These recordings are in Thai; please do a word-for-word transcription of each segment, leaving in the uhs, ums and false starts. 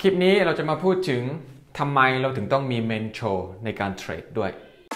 ลิปนี้เราจะมาพูดถึงทำไมเราถึงต้องมีเมนทอร์ในการเทรดด้วย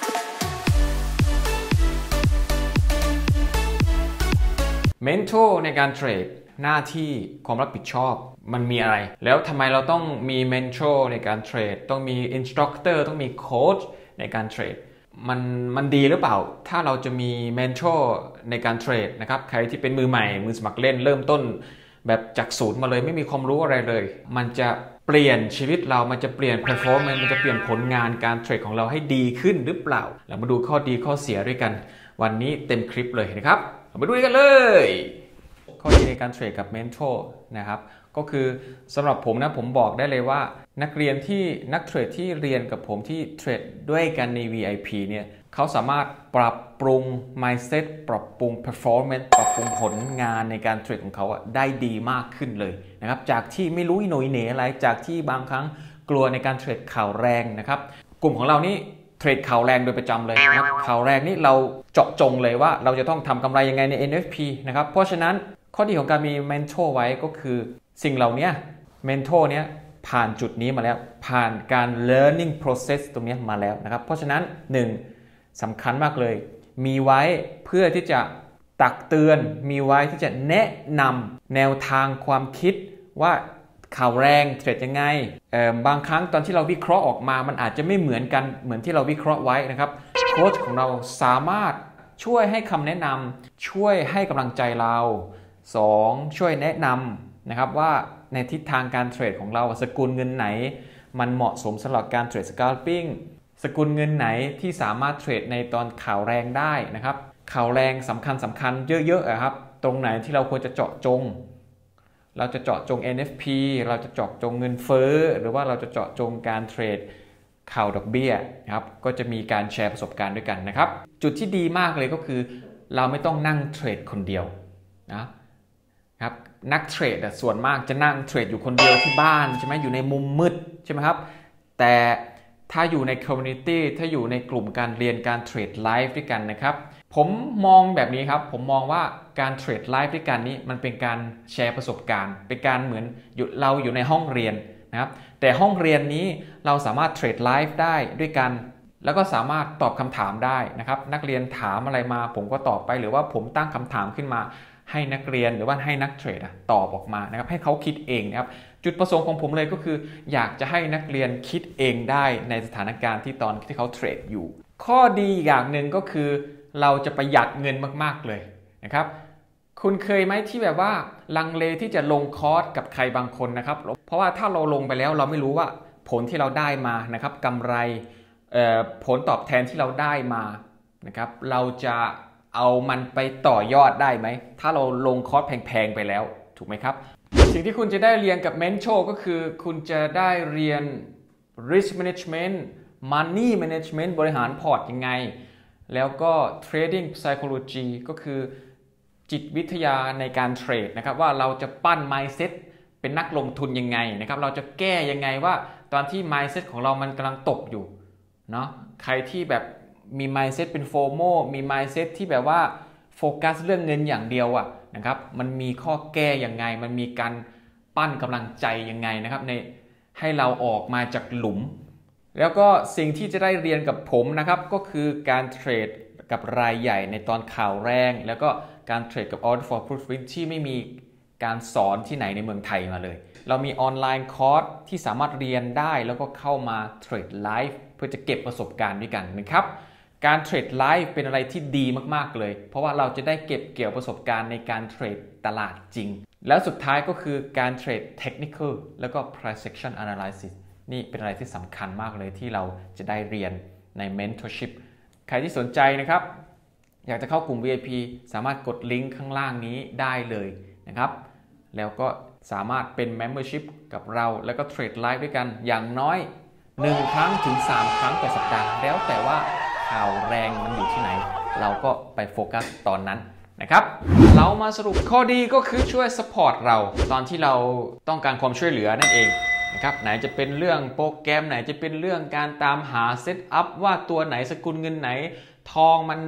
เมนทอร์ในการเทรดหน้าที่ความรับผิดชอบมันมีอะไรแล้วทำไมเราต้องมีเมนทอร์ในการเทรดต้องมีอินสตรัคเตอร์ต้องมีโค้ชในการเทรดมันมันดีหรือเปล่าถ้าเราจะมีเมนทอร์ในการเทรดนะครับใครที่เป็นมือใหม่มือสมัครเล่นเริ่มต้นแบบจากศูนย์มาเลยไม่มีความรู้อะไรเลยมันจะเปลี่ยนชีวิตเรามันจะเปลี่ยน performance มันจะเปลี่ยนผลงานการเทรดของเราให้ดีขึ้นหรือเปล่าเรามาดูข้อดีข้อเสียด้วยกันวันนี้เต็มคลิปเลยนะครับเรามาดูกันเลยข้อดีในการเทรดกับเมนทอร์นะครับก็คือสำหรับผมนะผมบอกได้เลยว่านักเรียนที่นักเทรดที่เรียนกับผมที่เทรดด้วยกันใน วี ไอ พี เนี่ยเขาสามารถปรับปรุง mindset ปรับปรุง performance ปรับปรุงผลงานในการเทรดของเขาได้ดีมากขึ้นเลยนะครับจากที่ไม่รู้หน่วยเหนอะไรจากที่บางครั้งกลัวในการเทรดข่าวแรงนะครับกลุ่มของเรานี่เทรดข่าวแรงโดยประจำเลยนะครับข่าวแรงนี่เราเจาะจงเลยว่าเราจะต้องทำกำไรยังไงใน เอ็น เอฟ พี นะครับเพราะฉะนั้นข้อดีของการมีเมนทอร์ไว้ก็คือสิ่งเหล่านี้เมนทอร์เนี้ยผ่านจุดนี้มาแล้วผ่านการ learning process ตรงนี้มาแล้วนะครับเพราะฉะนั้นหนึ่งสำคัญมากเลยมีไว้เพื่อที่จะตักเตือนมีไว้ที่จะแนะนำแนวทางความคิดว่าข่าวแรงเทรดยังไงบางครั้งตอนที่เราวิเคราะห์ออกมามันอาจจะไม่เหมือนกันเหมือนที่เราวิเคราะห์ไว้นะครับโค้ชของเราสามารถช่วยให้คำแนะนำช่วยให้กำลังใจเราสองช่วยแนะนำนะครับว่าในทิศทางการเทรดของเราสกุลเงินไหนมันเหมาะสมสำหรับการเทรดสแคลปิ้งสกุลเงินไหนที่สามารถเทรดในตอนข่าวแรงได้นะครับข่าวแรงสำคัญสำคัญเยอะๆครับตรงไหนที่เราควรจะเจาะจงเราจะเจาะจง เอ็น เอฟ พี เราจะเจาะจงเงินเฟ้อหรือว่าเราจะเจาะจงการเทรดข่าวดอกเบี้ยนะครับก็จะมีการแชร์ประสบการณ์ด้วยกันนะครับจุดที่ดีมากเลยก็คือเราไม่ต้องนั่งเทรดคนเดียวนะครับนักเทรดส่วนมากจะนั่งเทรดอยู่คนเดียวที่บ้านใช่ไหมอยู่ในมุมมืดใช่ไหมครับแต่ถ้าอยู่ในคอมมูนิตี้ถ้าอยู่ในกลุ่มการเรียนการเทรดไลฟ์ด้วยกันนะครับผมมองแบบนี้ครับผมมองว่าการเทรดไลฟ์ด้วยกันนี้มันเป็นการแชร์ประสบการณ์เป็นการเหมือนเราอยู่ในห้องเรียนนะครับแต่ห้องเรียนนี้เราสามารถเทรดไลฟ์ได้ด้วยกันแล้วก็สามารถตอบคำถามได้นะครับนักเรียนถามอะไรมาผมก็ตอบไปหรือว่าผมตั้งคำถามขึ้นมาให้นักเรียนหรือว่าให้นักเทรดตอบออกมานะครับให้เขาคิดเองนะครับจุดประสงค์ของผมเลยก็คืออยากจะให้นักเรียนคิดเองได้ในสถานการณ์ที่ตอนที่เขาเทรดอยู่ข้อดีอย่างหนึ่งก็คือเราจะประหยัดเงินมากๆเลยนะครับคุณเคยไหมที่แบบว่าลังเลที่จะลงคอร์สกับใครบางคนนะครับเพราะว่าถ้าเราลงไปแล้วเราไม่รู้ว่าผลที่เราได้มานะครับกำไรผลตอบแทนที่เราได้มานะครับเราจะเอามันไปต่อยอดได้ไหมถ้าเราลงคอร์สแพงๆไปแล้วถูกไหมครับสิ่งที่คุณจะได้เรียนกับเมนทอร์ก็คือคุณจะได้เรียน risk management money management บริหารพอร์ตยังไงแล้วก็ trading psychology ก็คือจิตวิทยาในการเทรดนะครับว่าเราจะปั้น mindset เป็นนักลงทุนยังไงนะครับเราจะแก้ยังไงว่าตอนที่ mindset ของเรามันกำลังตกอยู่เนาะใครที่แบบมี mindset เป็น โฟโม มี mindset ที่แบบว่าโฟกัสเรื่องเงินอย่างเดียวอะนะครับมันมีข้อแก้ยังไงมันมีการปั้นกำลังใจยังไงนะครับในให้เราออกมาจากหลุมแล้วก็สิ่งที่จะได้เรียนกับผมนะครับก็คือการเทรดกับรายใหญ่ในตอนข่าวแรงแล้วก็การเทรดกับ Order for Profit ที่ไม่มีการสอนที่ไหนในเมืองไทยมาเลยเรามีออนไลน์คอร์สที่สามารถเรียนได้แล้วก็เข้ามาเทรดไลฟ์เพื่อจะเก็บประสบการณ์ด้วยกันนะครับการเทรดไลฟ์เป็นอะไรที่ดีมากๆเลยเพราะว่าเราจะได้เก็บเกี่ยวประสบการณ์ในการเทรดตลาดจริงแล้วสุดท้ายก็คือการเทรด Technical แล้วก็ Price Action Analysis นี่เป็นอะไรที่สำคัญมากเลยที่เราจะได้เรียนใน Mentorship ใครที่สนใจนะครับอยากจะเข้ากลุ่ม วี ไอ พี สามารถกดลิงก์ข้างล่างนี้ได้เลยนะครับแล้วก็สามารถเป็น Membership กับเราแล้วก็เทรดไลฟ์ด้วยกันอย่างน้อยหนึ่งครั้งถึงสามครั้งต่อสัปดาห์แล้วแต่ว่าข่าวแรงมันอยู่ที่ไหนเราก็ไปโฟกัสตอนนั้นนะครับเรามาสรุปข้อดีก็คือช่วยสปอร์ตเราตอนที่เราต้องการความช่วยเหลือนั่นเองนะครับไหนจะเป็นเรื่องโปรแกรมไหนจะเป็นเรื่องการตามหาเซตอัพว่าตัวไหนสกุลเงินไหนทองมัน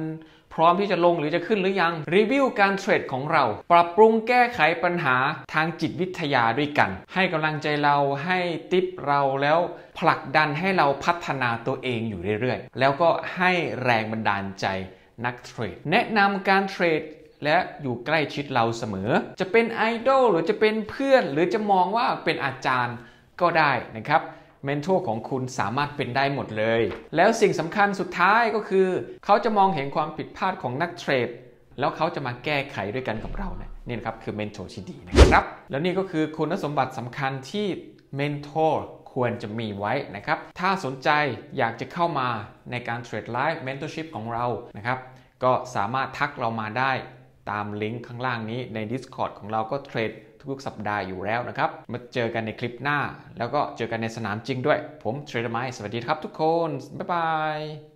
พร้อมที่จะลงหรือจะขึ้นหรือยังรีวิวการเทรดของเราปรับปรุงแก้ไขปัญหาทางจิตวิทยาด้วยกันให้กำลังใจเราให้ติปเราแล้วผลักดันให้เราพัฒนาตัวเองอยู่เรื่อยๆแล้วก็ให้แรงบันดาลใจนักเทรดแนะนำการเทรดและอยู่ใกล้ชิดเราเสมอจะเป็นไอดอลหรือจะเป็นเพื่อนหรือจะมองว่าเป็นอาจารย์ก็ได้นะครับเมนทอร์ของคุณสามารถเป็นได้หมดเลยแล้วสิ่งสำคัญสุดท้ายก็คือเขาจะมองเห็นความผิดพลาดของนักเทรดแล้วเขาจะมาแก้ไขด้วยกันกับเราเนี่ยนี่นะครับคือเมนทอร์ที่ดีนะครับแล้วนี่ก็คือคุณสมบัติสำคัญที่เมนทอร์ควรจะมีไว้นะครับถ้าสนใจอยากจะเข้ามาในการเทรดไลฟ์เมนทอร์ชิพของเรานะครับก็สามารถทักเรามาได้ตามลิงก์ข้างล่างนี้ใน Discord ของเราก็เทรดทุกๆสัปดาห์อยู่แล้วนะครับมาเจอกันในคลิปหน้าแล้วก็เจอกันในสนามจริงด้วยผมเทรดไมค์สวัสดีครับทุกคนบ๊ายบาย